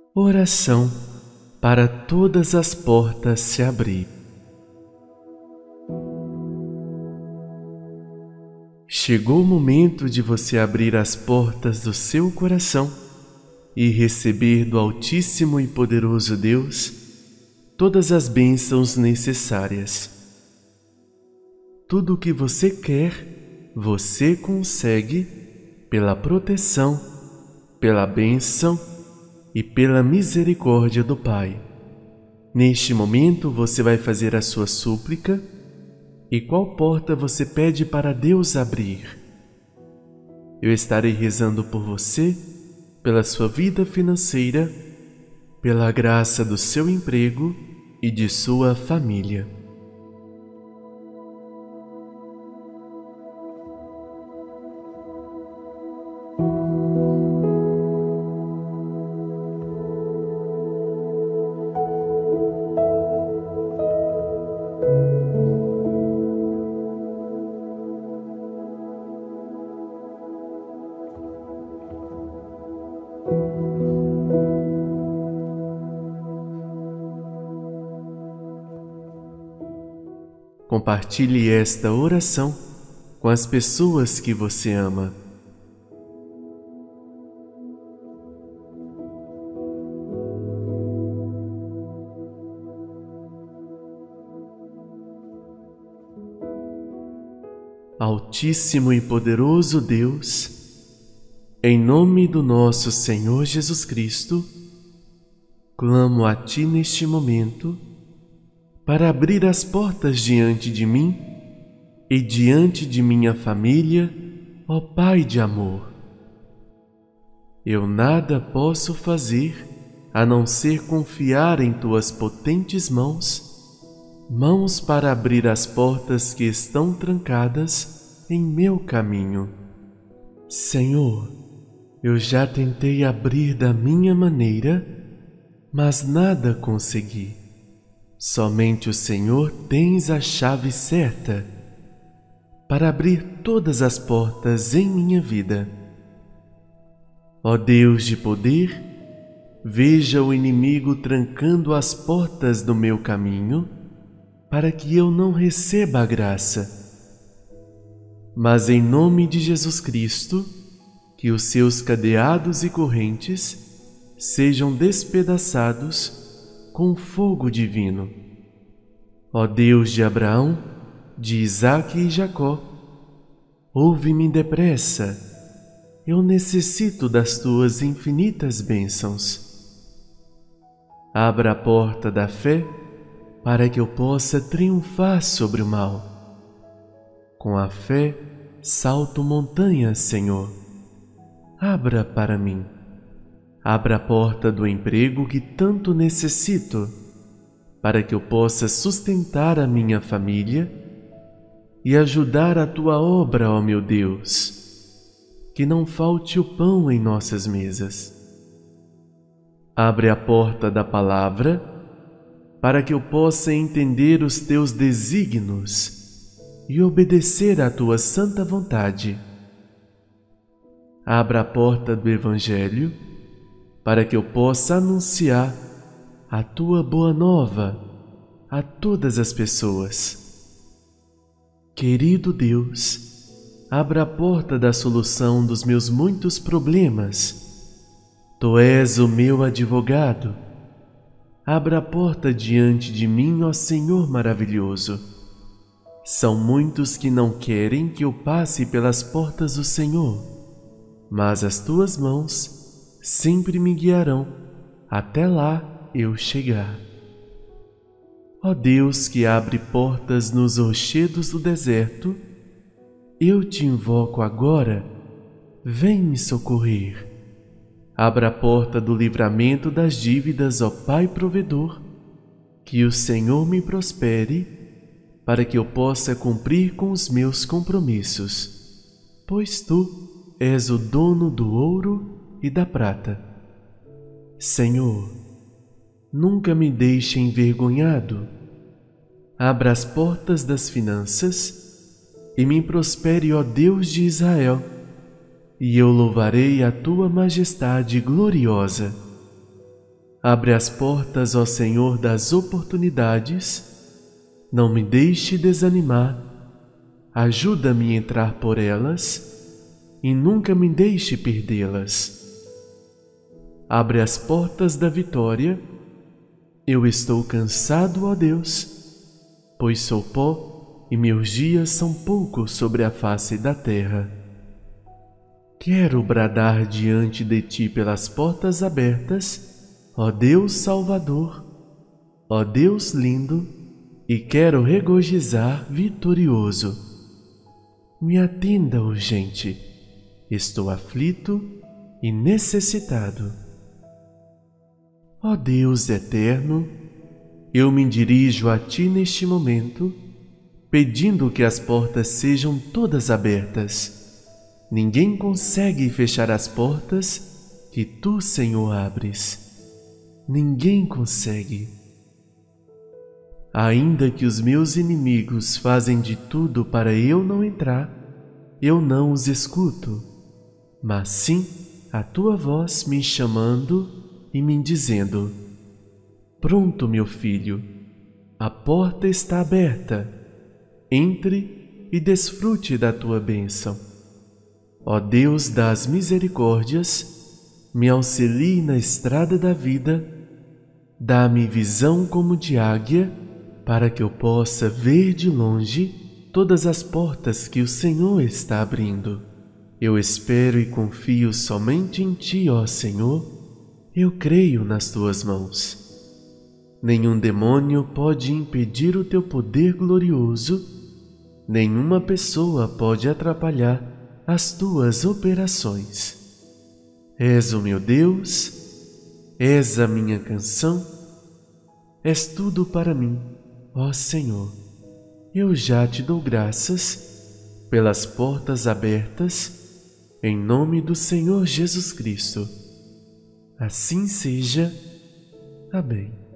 Oração para todas as portas se abrir. Chegou o momento de você abrir as portas do seu coração e receber do Altíssimo e Poderoso Deus todas as bênçãos necessárias. Tudo o que você quer, você consegue pela proteção, pela bênção e pela misericórdia do Pai. Neste momento você vai fazer a sua súplica. E qual porta você pede para Deus abrir? Eu estarei rezando por você, pela sua vida financeira, pela graça do seu emprego e de sua família. Compartilhe esta oração com as pessoas que você ama. Altíssimo e poderoso Deus, em nome do nosso Senhor Jesus Cristo, clamo a Ti neste momento para abrir as portas diante de mim e diante de minha família, ó Pai de amor. Eu nada posso fazer a não ser confiar em Tuas potentes mãos para abrir as portas que estão trancadas em meu caminho. Senhor, eu já tentei abrir da minha maneira, mas nada consegui. Somente o Senhor tens a chave certa para abrir todas as portas em minha vida. Ó Deus de poder, veja o inimigo trancando as portas do meu caminho para que eu não receba a graça. Mas em nome de Jesus Cristo, que os seus cadeados e correntes sejam despedaçados com fogo divino. Ó Deus de Abraão, de Isaque e Jacó, ouve-me depressa, eu necessito das Tuas infinitas bênçãos. Abra a porta da fé para que eu possa triunfar sobre o mal. Com a fé, salto montanhas, Senhor. Abra para mim. Abra a porta do emprego que tanto necessito, para que eu possa sustentar a minha família e ajudar a Tua obra, ó meu Deus, que não falte o pão em nossas mesas. Abre a porta da palavra, para que eu possa entender os Teus desígnios e obedecer à Tua santa vontade. Abra a porta do Evangelho, para que eu possa anunciar a Tua boa nova a todas as pessoas. Querido Deus, abra a porta da solução dos meus muitos problemas. Tu és o meu advogado. Abra a porta diante de mim, ó Senhor maravilhoso. São muitos que não querem que eu passe pelas portas do Senhor, mas as Tuas mãos sempre me guiarão até lá eu chegar. Ó Deus que abre portas nos rochedos do deserto, eu Te invoco agora, vem me socorrer. Abra a porta do livramento das dívidas, ó Pai provedor, que o Senhor me prospere, para que eu possa cumprir com os meus compromissos, pois Tu és o dono do ouro e da prata. Senhor, nunca me deixe envergonhado. Abra as portas das finanças e me prospere, ó Deus de Israel, e eu louvarei a Tua majestade gloriosa. Abre as portas, ó Senhor, das oportunidades. Não me deixe desanimar. Ajuda-me a entrar por elas e nunca me deixe perdê-las. Abre as portas da vitória. Eu estou cansado, ó Deus, pois sou pó e meus dias são poucos sobre a face da terra. Quero bradar diante de ti pelas portas abertas, ó Deus Salvador, ó Deus lindo, e quero regozijar vitorioso. Me atenda urgente, estou aflito e necessitado. Ó Deus eterno, eu me dirijo a ti neste momento, pedindo que as portas sejam todas abertas. Ninguém consegue fechar as portas que tu, Senhor, abres. Ninguém consegue. Ainda que os meus inimigos fazem de tudo para eu não entrar, eu não os escuto, mas sim a tua voz me chamando e me dizendo: pronto, meu filho, a porta está aberta. Entre e desfrute da tua bênção. Ó Deus das misericórdias, me auxilie na estrada da vida, dá-me visão como de águia, para que eu possa ver de longe todas as portas que o Senhor está abrindo. Eu espero e confio somente em ti, ó Senhor. Eu creio nas tuas mãos. Nenhum demônio pode impedir o teu poder glorioso, nenhuma pessoa pode atrapalhar as tuas operações. És o meu Deus, és a minha canção, és tudo para mim, ó Senhor. Eu já te dou graças pelas portas abertas, em nome do Senhor Jesus Cristo. Assim seja. Amém.